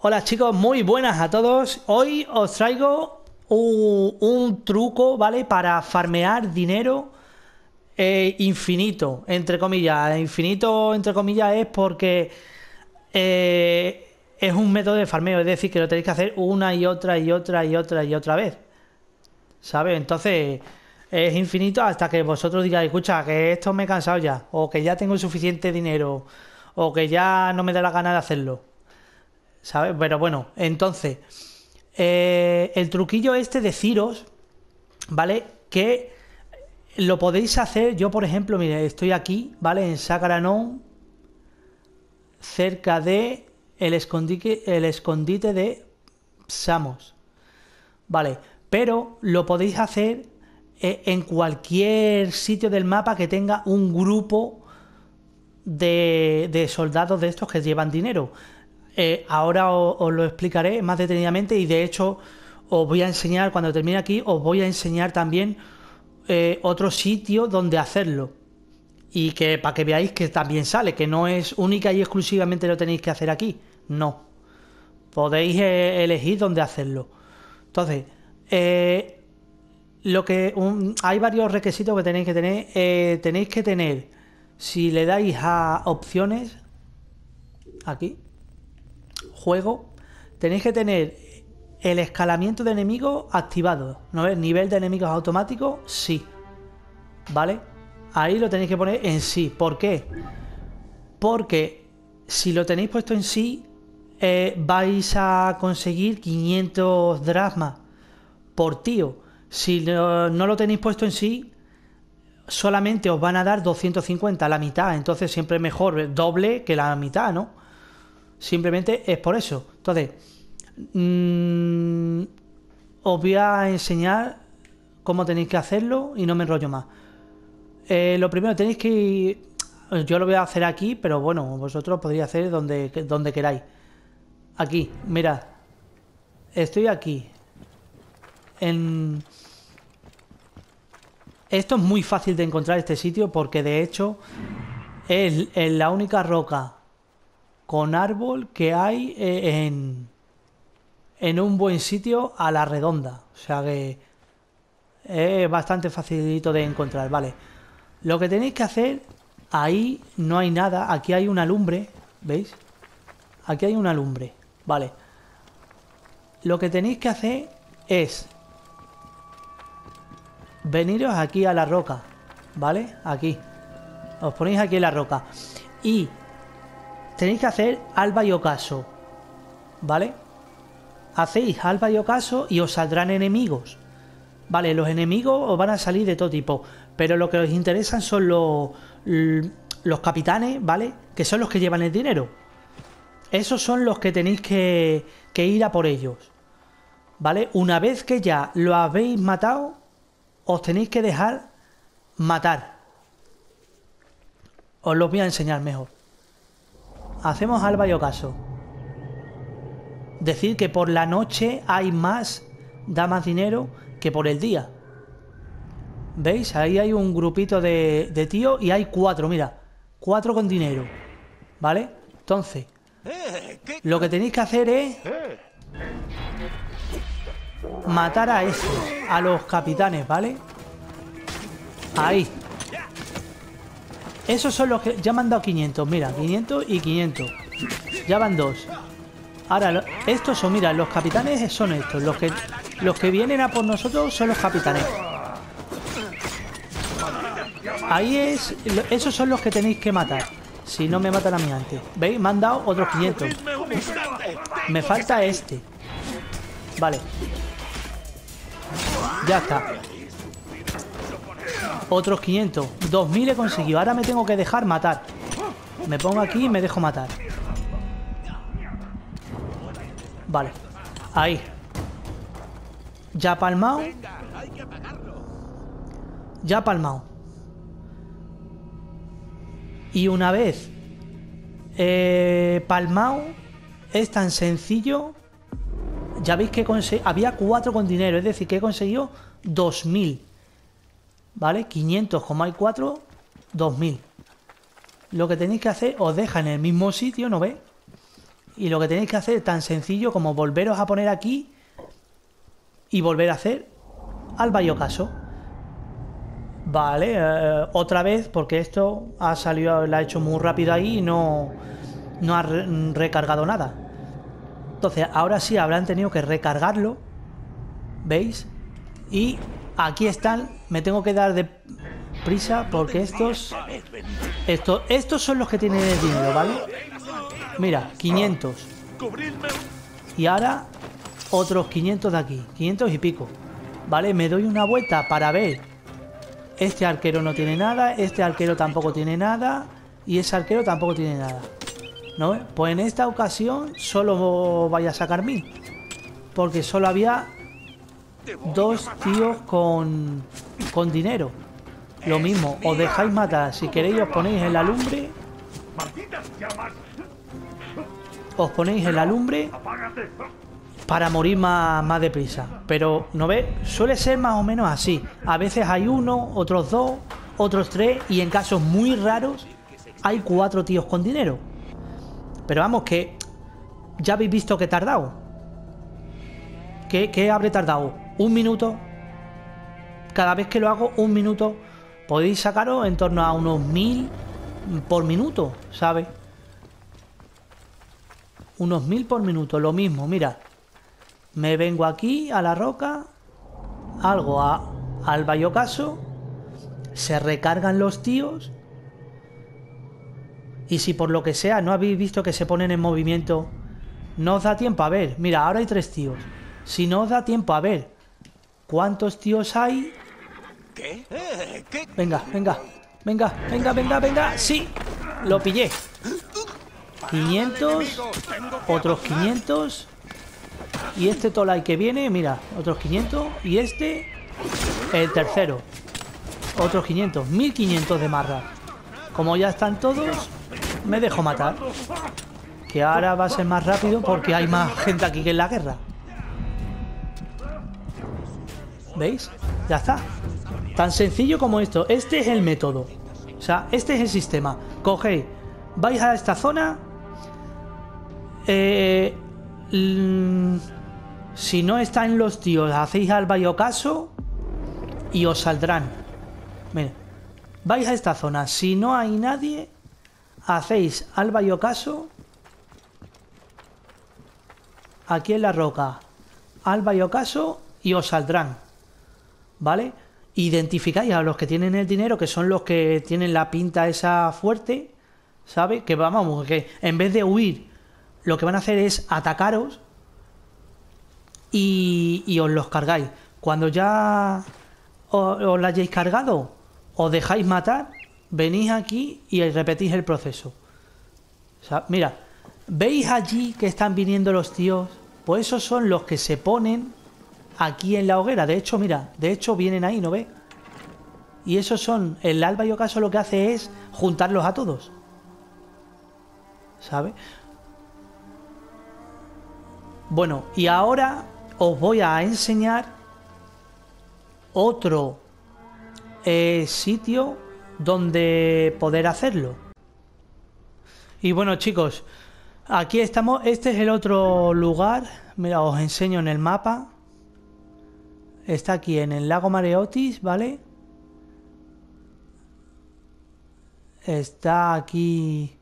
Hola chicos, muy buenas a todos. Hoy os traigo un truco, ¿vale? Para farmear dinero infinito, entre comillas. Infinito, entre comillas, es porque es un método de farmeo, es decir, que lo tenéis que hacer una y otra y otra y otra y otra vez, ¿sabes? Entonces es infinito hasta que vosotros digáis, escucha, que esto me he cansado ya, o que ya tengo suficiente dinero, o que ya no me da la gana de hacerlo, ¿sabes? Pero bueno, entonces, el truquillo este deciros, ¿vale? Que lo podéis hacer, yo por ejemplo, mire, estoy aquí, ¿vale? En Sacaranon, cerca de el escondite de Samos, ¿vale? Pero lo podéis hacer en cualquier sitio del mapa que tenga un grupo de soldados de estos que llevan dinero. Ahora os lo explicaré más detenidamente y de hecho os voy a enseñar, cuando termine aquí, os voy a enseñar también otro sitio donde hacerlo. Y que para que veáis que también sale, que no es única y exclusivamente lo tenéis que hacer aquí. No. Podéis elegir dónde hacerlo. Entonces, hay varios requisitos que tenéis que tener. Tenéis que tener, si le dais a opciones, aquí, juego, tenéis que tener el escalamiento de enemigos activado. ¿No es? Nivel de enemigos automático, sí. ¿Vale? Ahí lo tenéis que poner en sí. ¿Por qué? Porque si lo tenéis puesto en sí, vais a conseguir 500 dracmas por tío. Si no lo tenéis puesto en sí, solamente os van a dar 250, la mitad. Entonces siempre es mejor doble que la mitad, ¿no? Simplemente es por eso. Entonces, os voy a enseñar cómo tenéis que hacerlo y no me enrollo más. Lo primero tenéis que ir, yo lo voy a hacer aquí, pero bueno, vosotros podréis hacer donde queráis. Aquí, mirad, estoy aquí esto es muy fácil de encontrar, este sitio, porque de hecho es la única roca con árbol que hay en un buen sitio a la redonda. O sea que es bastante facilito de encontrar, vale. Lo que tenéis que hacer, ahí no hay nada, aquí hay una lumbre, ¿veis? Aquí hay una lumbre, vale. Lo que tenéis que hacer es veniros aquí a la roca, ¿vale? Aquí. Os ponéis aquí en la roca. Y tenéis que hacer alba y ocaso, ¿vale? Hacéis alba y ocaso y os saldrán enemigos. Vale, los enemigos os van a salir de todo tipo, pero lo que os interesan son los capitanes, ¿vale? Que son los que llevan el dinero. Esos son los que tenéis que ir a por ellos, ¿vale? Una vez que ya lo habéis matado, os tenéis que dejar matar. Os lo voy a enseñar mejor. Hacemos alba y ocaso. Decir que por la noche hay más, da más dinero que por el día. ¿Veis? Ahí hay un grupito de tíos y hay 4, mira. 4 con dinero, ¿vale? Entonces, lo que tenéis que hacer es matar a estos, a los capitanes, ¿vale? Ahí. Esos son los que ya me han dado 500, mira, 500 y 500. Ya van 2. Ahora, estos son, mira, los capitanes son estos. Los que vienen a por nosotros son los capitanes. Ahí es. Esos son los que tenéis que matar. Si no me matan a mí antes. ¿Veis? Me han dado otros 500. Me falta este. Vale. Ya está. Otros 500. 2000 he conseguido. Ahora me tengo que dejar matar. Me pongo aquí y me dejo matar. Vale. Ahí. Ya palmado. Ya palmado. Y una vez palmado, es tan sencillo. Ya veis que había 4 con dinero. Es decir, que he conseguido 2000. ¿Vale? 500, como hay 4, 2000. Lo que tenéis que hacer, os deja en el mismo sitio, ¿no veis? Y lo que tenéis que hacer es tan sencillo como volveros a poner aquí y volver a hacer Alba y Ocaso. Vale, otra vez, porque esto ha salido, lo ha hecho muy rápido ahí y no ha recargado nada. Entonces, ahora sí habrán tenido que recargarlo. ¿Veis? Y aquí están. Me tengo que dar de prisa porque estos son los que tienen el dinero, ¿vale? Mira, 500. Y ahora otros 500 de aquí, 500 y pico. Vale, me doy una vuelta para ver. Este arquero no tiene nada, este arquero tampoco tiene nada y ese arquero tampoco tiene nada, ¿no? Pues en esta ocasión solo vaya a sacar 1000, porque solo había 2 tíos con dinero. Lo mismo, os dejáis matar. Si queréis os ponéis en la lumbre. Os ponéis en la lumbre para morir más deprisa. Pero, ¿no ves? Suele ser más o menos así. A veces hay 1, otros 2, otros 3 y en casos muy raros hay 4 tíos con dinero. Pero vamos, que ya habéis visto que he tardado. ¿Qué habré tardado? 1 minuto. Cada vez que lo hago, 1 minuto. Podéis sacaros en torno a unos 1000 por minuto, ¿sabes? Unos 1000 por minuto, lo mismo, mira. Me vengo aquí a la roca, algo al Alba y Ocaso, se recargan los tíos y si por lo que sea no habéis visto que se ponen en movimiento, no os da tiempo a ver. Mira, ahora hay 3 tíos. Si no os da tiempo a ver cuántos tíos hay... ¿Qué? Venga, venga, venga, venga, venga, venga. Sí, lo pillé. 500, otros 500. Y este Tolai que viene, mira, otros 500. Y este, el tercero, otros 500, 1500 de marra. Como ya están todos, me dejo matar. Que ahora va a ser más rápido porque hay más gente aquí que en la guerra. ¿Veis? Ya está. Tan sencillo como esto. Este es el método. O sea, este es el sistema. Cogéis, vais a esta zona. Si no están los tíos, hacéis Alba y Ocaso y os saldrán. Mira, vais a esta zona. Si no hay nadie, hacéis Alba y Ocaso. Aquí en la roca, Alba y Ocaso y os saldrán. ¿Vale? Identificáis a los que tienen el dinero, que son los que tienen la pinta esa fuerte, ¿sabes? Que vamos, que en vez de huir, lo que van a hacer es atacaros y os los cargáis. Cuando ya os la hayáis cargado, os dejáis matar, venís aquí y repetís el proceso. O sea, mira, ¿veis allí que están viniendo los tíos? Pues esos son los que se ponen aquí en la hoguera. De hecho, mira, de hecho vienen ahí, ¿no ves? Y esos son, el Alba y Ocaso lo que hace es juntarlos a todos, ¿sabes? Bueno, y ahora os voy a enseñar otro sitio donde poder hacerlo. Y bueno, chicos, aquí estamos. Este es el otro lugar. Mira, os enseño en el mapa. Está aquí en el lago Mareotis, ¿vale? Está aquí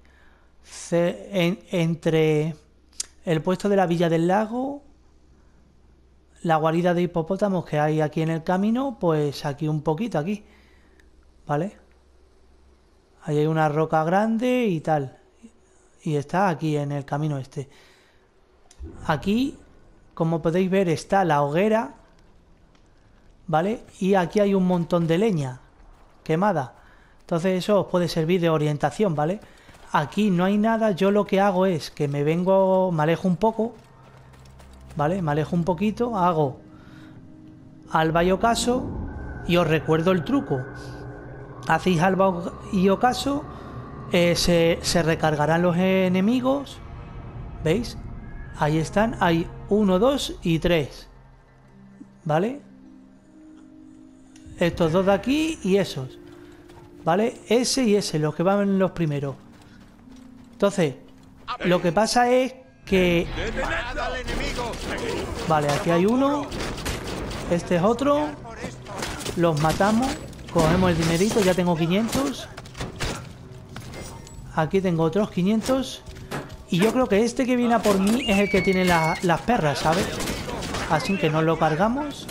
entre el puesto de la Villa del Lago, la guarida de hipopótamos que hay aquí en el camino, pues aquí un poquito, aquí, ¿vale? Ahí hay una roca grande y tal. Y está aquí en el camino este. Aquí, como podéis ver, está la hoguera, ¿vale? Y aquí hay un montón de leña quemada. Entonces eso os puede servir de orientación, ¿vale? Aquí no hay nada. Yo lo que hago es que me alejo un poco, ¿vale? Me alejo un poquito, hago Alba y Ocaso y os recuerdo el truco. Hacéis Alba y Ocaso, se recargarán los enemigos, ¿veis? Ahí están, hay 1, 2 y 3, ¿vale? Estos dos de aquí y esos, ¿vale? Ese y ese, los que van los primeros. Entonces, lo que pasa es que... Vale, aquí hay uno. Este es otro. Los matamos. Cogemos el dinerito, ya tengo 500. Aquí tengo otros 500. Y yo creo que este que viene a por mí es el que tiene las perras, ¿sabes? Así que nos lo cargamos.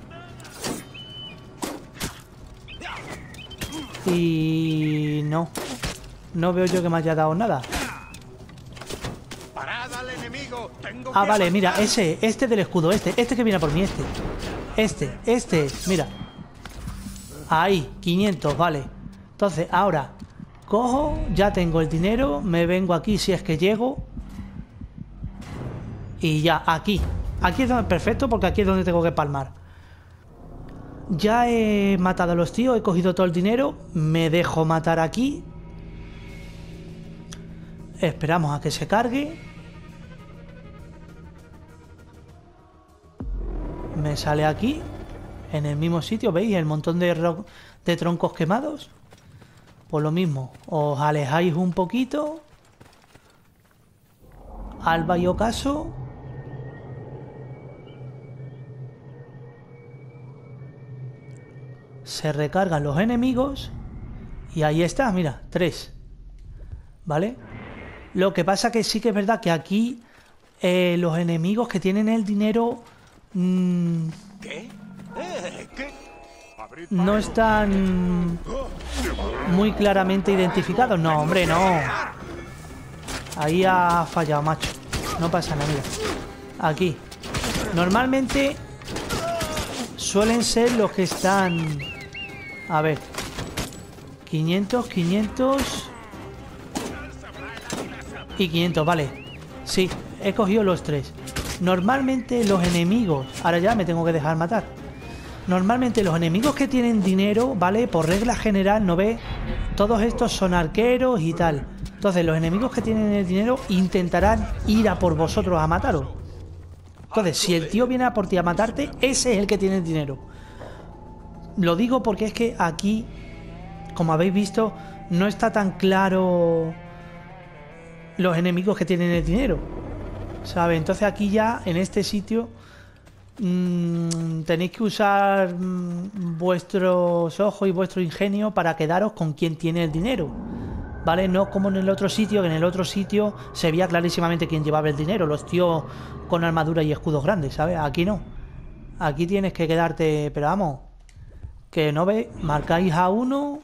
Y... no veo yo que me haya dado nada. Ah, vale, mira, este del escudo, este que viene a por mí, este, mira. Ahí, 500, vale. Entonces, ahora cojo, ya tengo el dinero, me vengo aquí si es que llego. Y ya, aquí es donde, perfecto, porque aquí es donde tengo que palmar. Ya he matado a los tíos, he cogido todo el dinero, me dejo matar aquí. Esperamos a que se cargue. Me sale aquí, en el mismo sitio, ¿veis? El montón de troncos quemados. Pues lo mismo, os alejáis un poquito. Alba y ocaso. Se recargan los enemigos. Y ahí está, mira, 3. ¿Vale? Lo que pasa que sí que es verdad que aquí los enemigos que tienen el dinero no están muy claramente identificados. No, hombre, no. Ahí ha fallado, macho. No pasa nada, mira. Aquí. Normalmente suelen ser los que están... A ver. 500, 500... Y 500, vale. Sí, he cogido los 3. Normalmente los enemigos... Ahora ya me tengo que dejar matar. Normalmente los enemigos que tienen dinero, ¿vale? Por regla general, ¿no ves? Todos estos son arqueros y tal. Entonces los enemigos que tienen el dinero intentarán ir a por vosotros a mataros. Entonces, si el tío viene a por ti a matarte, ese es el que tiene el dinero. Lo digo porque es que aquí, como habéis visto, no está tan claro los enemigos que tienen el dinero, ¿sabes? Entonces aquí ya, en este sitio, tenéis que usar vuestros ojos y vuestro ingenio para quedaros con quien tiene el dinero, ¿vale? No como en el otro sitio, que en el otro sitio se veía clarísimamente quién llevaba el dinero, los tíos con armadura y escudos grandes, ¿sabes? Aquí no. Aquí tienes que quedarte, pero vamos, que no ve, marcáis a uno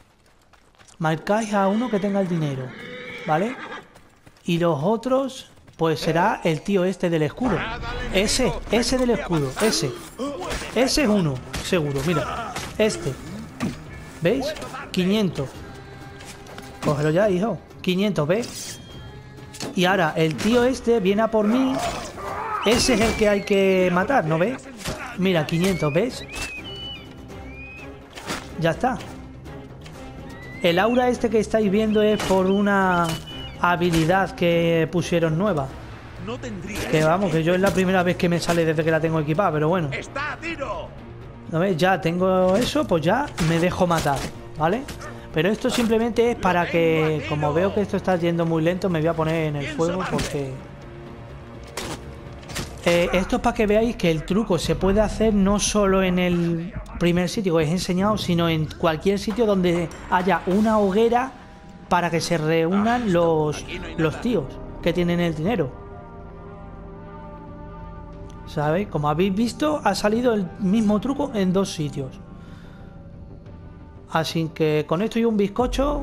que tenga el dinero, ¿vale? Y los otros, pues será el tío este del escudo. Ese del escudo, ese es uno, seguro, mira. Este, ¿veis? 500. Cógelo ya, hijo. 500, ¿ves? Y ahora el tío este viene a por mí. Ese es el que hay que matar, ¿no ves? Mira, 500, ¿ves? Ya está. El aura este que estáis viendo es por una habilidad que pusieron nueva. Que vamos, que yo es la primera vez que me sale desde que la tengo equipada, pero bueno. ¿No ves? Ya tengo eso, pues ya me dejo matar, ¿vale? Pero esto simplemente es para que, como veo que esto está yendo muy lento, me voy a poner en el fuego porque... esto es para que veáis que el truco se puede hacer no solo en el primer sitio que os he enseñado, sino en cualquier sitio donde haya una hoguera para que se reúnan los tíos que tienen el dinero. ¿Sabéis? Como habéis visto, ha salido el mismo truco en 2 sitios. Así que con esto y un bizcocho,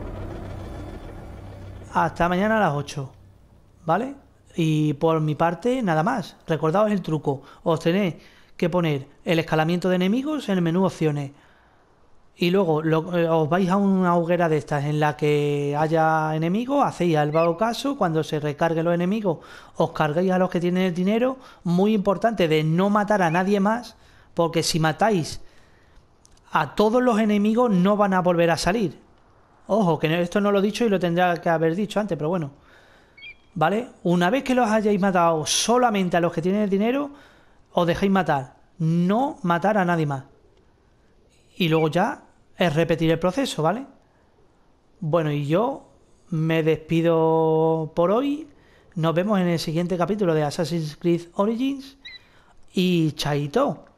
hasta mañana a las 8, ¿vale? Y por mi parte, nada más. Recordaos el truco. Os tenéis que poner el escalamiento de enemigos en el menú opciones. Y luego os vais a una hoguera de estas en la que haya enemigos, hacéis al vago caso, cuando se recarguen los enemigos, os carguéis a los que tienen el dinero. Muy importante de no matar a nadie más, porque si matáis a todos los enemigos no van a volver a salir. Ojo, que esto no lo he dicho y lo tendría que haber dicho antes, pero bueno. ¿Vale? Una vez que los hayáis matado solamente a los que tienen el dinero, os dejéis matar. No matar a nadie más. Y luego ya es repetir el proceso, ¿vale? Bueno, y yo me despido por hoy. Nos vemos en el siguiente capítulo de Assassin's Creed Origins. Y chaito.